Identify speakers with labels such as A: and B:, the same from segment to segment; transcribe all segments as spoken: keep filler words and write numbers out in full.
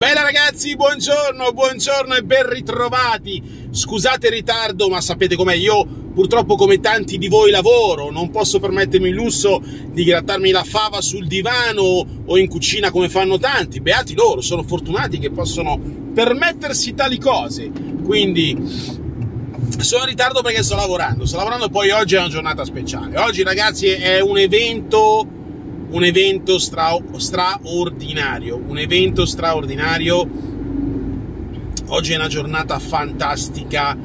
A: Bella ragazzi, buongiorno, buongiorno e ben ritrovati. Scusate il ritardo, ma sapete com'è, io purtroppo come tanti di voi lavoro, non posso permettermi il lusso di grattarmi la fava sul divano o in cucina come fanno tanti. Beati loro, sono fortunati che possono permettersi tali cose. Quindi sono in ritardo perché sto lavorando, sto lavorando poi oggi è una giornata speciale. Oggi ragazzi è un evento... un evento stra straordinario, un evento straordinario. Oggi è una giornata fantastica.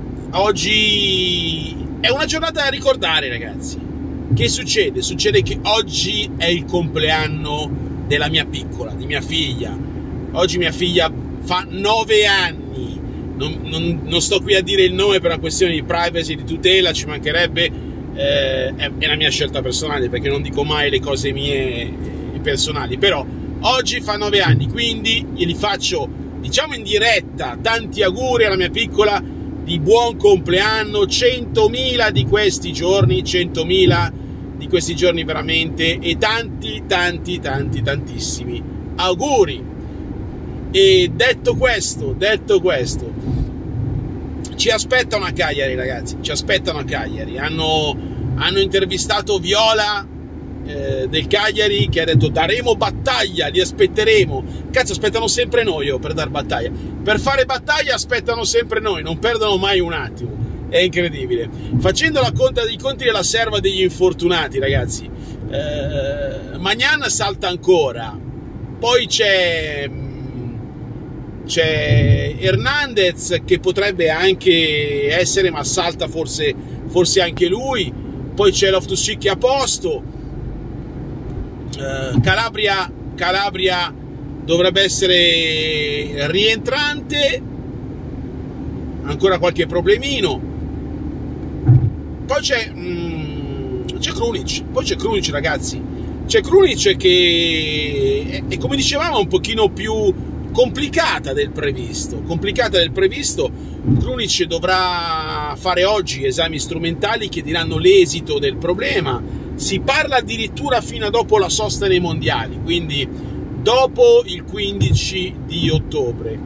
A: Oggi è una giornata da ricordare, ragazzi. Che succede? Succede che oggi è il compleanno della mia piccola, di mia figlia. Oggi mia figlia fa nove anni. Non, non, non sto qui a dire il nome per una questione di privacy, di tutela, ci mancherebbe. Eh, è, è la mia scelta personale, perché non dico mai le cose mie eh, personali, però oggi fa nove anni, quindi gli faccio, diciamo in diretta, tanti auguri alla mia piccola di buon compleanno, centomila di questi giorni, centomila di questi giorni veramente, e tanti tanti tanti tantissimi auguri. E detto questo, detto questo ci aspettano a Cagliari, ragazzi, ci aspettano a Cagliari. Hanno, hanno intervistato Viola eh, del Cagliari, che ha detto daremo battaglia, li aspetteremo. Cazzo, aspettano sempre noi oh, per dar battaglia. Per fare battaglia aspettano sempre noi, non perdono mai un attimo. È incredibile. Facendo la conta dei conti della serva degli infortunati, ragazzi. Eh, Magnan salta ancora. Poi c'è... c'è Hernandez che potrebbe anche essere, ma salta forse, forse anche lui. Poi c'è Loftus-Cheek che è a posto. uh, Calabria, Calabria dovrebbe essere rientrante, ancora qualche problemino. Poi c'è mm, c'è Krunic, poi c'è Krunic ragazzi, c'è Krunic che è, è, come dicevamo, un pochino più complicata del previsto, complicata del previsto. Krunic dovrà fare oggi esami strumentali che diranno l'esito del problema. Si parla addirittura fino a dopo la sosta nei mondiali, quindi dopo il quindici di ottobre.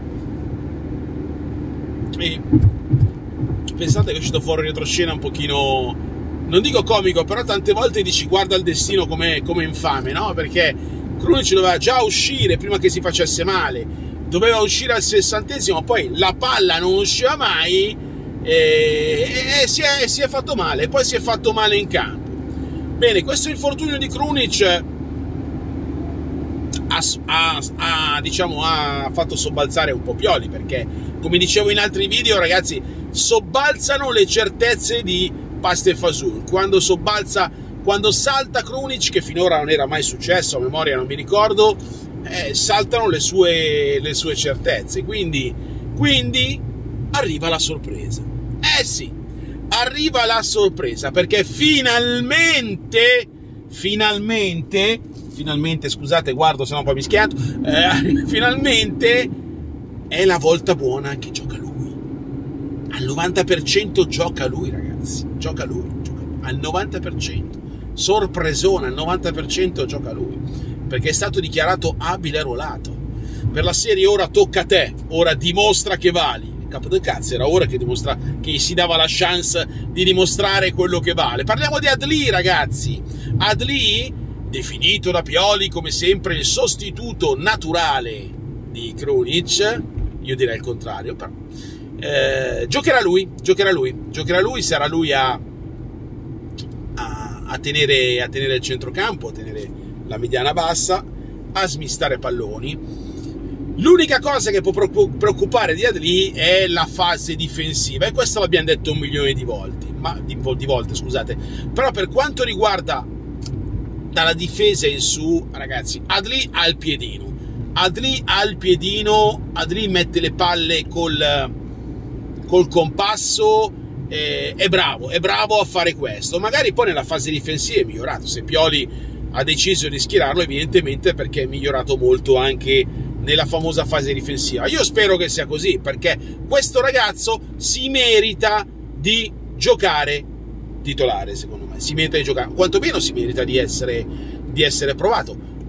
A: E pensate che è uscito fuori retroscena un pochino, non dico comico, però tante volte dici guarda il destino come, come infame, no? Perché Krunic doveva già uscire prima che si facesse male, doveva uscire al sessantesimo, poi la palla non usciva mai e, e si, è, si è fatto male, poi si è fatto male in campo. Bene, questo infortunio di Krunic ha, ha, ha, diciamo, ha fatto sobbalzare un po' Pioli, perché come dicevo in altri video, ragazzi, sobbalzano le certezze di Pasta e Fasul. Quando sobbalza, quando salta Krunic, che finora non era mai successo, a memoria non mi ricordo, eh, saltano le sue, le sue certezze. Quindi, quindi arriva la sorpresa. Eh sì, arriva la sorpresa, perché finalmente, finalmente, finalmente, scusate, guardo, se no poi mi schianto, eh, finalmente è la volta buona che gioca lui. Al novanta per cento gioca lui, ragazzi, gioca lui, gioca lui. Al novanta per cento. Sorpresona, al novanta per cento gioca lui, perché è stato dichiarato abile ruolato. Per la serie ora tocca a te, ora dimostra che vali. Il capo del cazzo, era ora che, dimostra, che si dava la chance di dimostrare quello che vale. Parliamo di Adli, ragazzi. Adli, definito da Pioli come sempre il sostituto naturale di Krunic, io direi il contrario, però eh, giocherà lui, giocherà lui, giocherà lui, sarà lui a A tenere, a tenere il centrocampo, a tenere la mediana bassa, a smistare palloni. L'unica cosa che può preoccupare di Adli è la fase difensiva, e questo l'abbiamo detto un milione di volte, ma di, di volte, scusate. Però per quanto riguarda dalla difesa in su, ragazzi, Adli ha il piedino, Adli ha il piedino, Adli mette le palle col, col compasso. Eh, è bravo, è bravo a fare questo. Magari poi nella fase difensiva è migliorato. Se Pioli ha deciso di schierarlo, evidentemente perché è migliorato molto anche nella famosa fase difensiva. Io spero che sia così, perché questo ragazzo si merita di giocare titolare, secondo me. Si merita di giocare, quantomeno si merita di essere, di essere provato.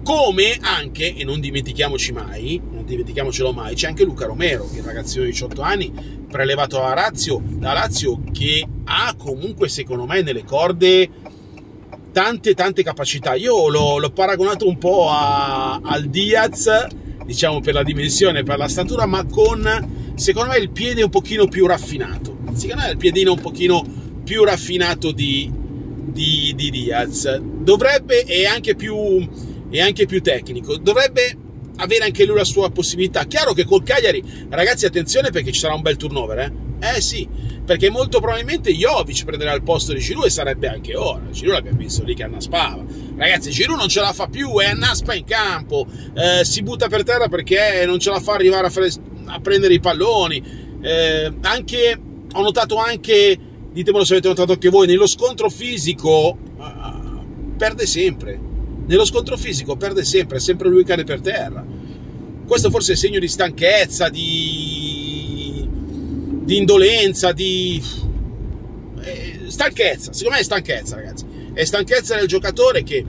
A: come anche, e non dimentichiamoci mai, non dimentichiamocelo mai, c'è anche Luca Romero, il ragazzino di diciotto anni, prelevato da Lazio, da Lazio, che ha comunque, secondo me, nelle corde tante tante capacità. Io l'ho paragonato un po' a, al Diaz, diciamo, per la dimensione, per la statura, ma con, secondo me, il piede un pochino più raffinato. Secondo me il piedino un pochino più raffinato di, di, di Diaz. Dovrebbe, e anche più, e anche più tecnico, dovrebbe avere anche lui la sua possibilità. Chiaro che col Cagliari, ragazzi, attenzione, perché ci sarà un bel turnover, eh? Eh sì, perché molto probabilmente Jovic prenderà il posto di Giroud, e sarebbe anche ora. Giroud l'abbiamo visto lì che annaspava. Ragazzi, Giroud non ce la fa più, e annaspa in campo, eh, si butta per terra perché non ce la fa arrivare a, fare, a prendere i palloni. Eh, anche, ho notato anche, ditemelo se avete notato anche voi, nello scontro fisico uh, perde sempre. Nello scontro fisico perde sempre, è sempre lui che cade per terra. Questo forse è segno di stanchezza, di, di indolenza, di eh, stanchezza. Secondo me è stanchezza, ragazzi. È stanchezza del giocatore che,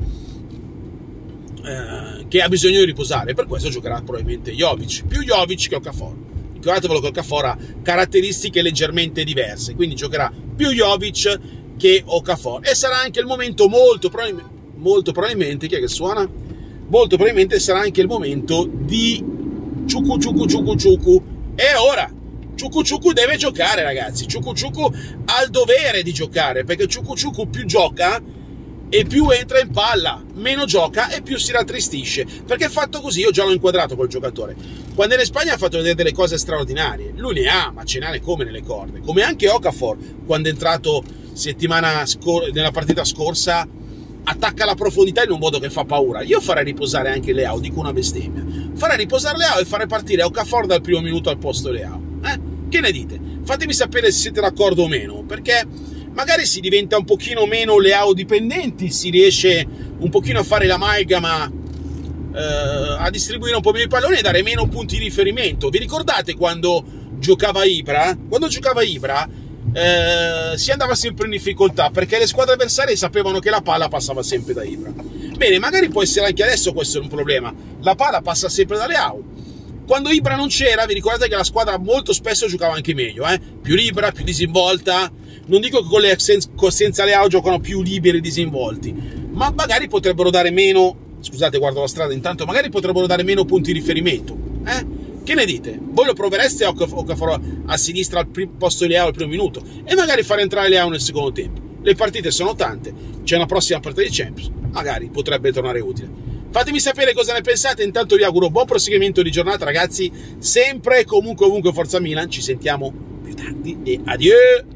A: eh, che ha bisogno di riposare. Per questo giocherà probabilmente Jovic, più Jovic che Okafor. Ricordatevelo che Okafor ha caratteristiche leggermente diverse, quindi giocherà più Jovic che Okafor. E sarà anche il momento molto probabilmente molto probabilmente, chi è che suona? Molto probabilmente sarà anche il momento di Ciucu Ciucu Ciucu Ciucu. E ora Ciucu Ciucu deve giocare, ragazzi. Ciucu Ciucu ha il dovere di giocare, perché Ciucu Ciucu più gioca e più entra in palla, meno gioca e più si rattristisce, perché fatto così, io già l'ho inquadrato col giocatore. Quando è in Spagna ha fatto vedere delle cose straordinarie, lui ne ha, ma ce n'ha come nelle corde, come anche Okafor quando è entrato settimana nella partita scorsa. Attacca la profondità in un modo che fa paura. Io farei riposare anche Leao, dico una bestemmia. Farei riposare Leao e farei partire Okafor dal primo minuto al posto Leao. Eh? Che ne dite? Fatemi sapere se siete d'accordo o meno, perché magari si diventa un pochino meno Leao dipendenti, si riesce un pochino a fare l'amalgama, eh, a distribuire un po' meno i palloni e dare meno punti di riferimento. Vi ricordate quando giocava Ibra? Quando giocava Ibra Eh, si andava sempre in difficoltà perché le squadre avversarie sapevano che la palla passava sempre da Ibra. Bene, magari può essere anche adesso questo è un problema, la palla passa sempre da Leao. Quando Ibra non c'era, vi ricordate che la squadra molto spesso giocava anche meglio, eh? Più libera, più disinvolta. Non dico che con le, senza Leao giocano più liberi e disinvolti, ma magari potrebbero dare meno, scusate, guardo la strada intanto, magari potrebbero dare meno punti di riferimento, eh? Che ne dite? Voi lo provereste Okafor a sinistra al posto di Leao al primo minuto e magari fare entrare Leao nel secondo tempo? Le partite sono tante, c'è una prossima partita di Champions, magari potrebbe tornare utile. Fatemi sapere cosa ne pensate, intanto vi auguro buon proseguimento di giornata, ragazzi, sempre, comunque, ovunque, forza Milan, ci sentiamo più tardi e adieu!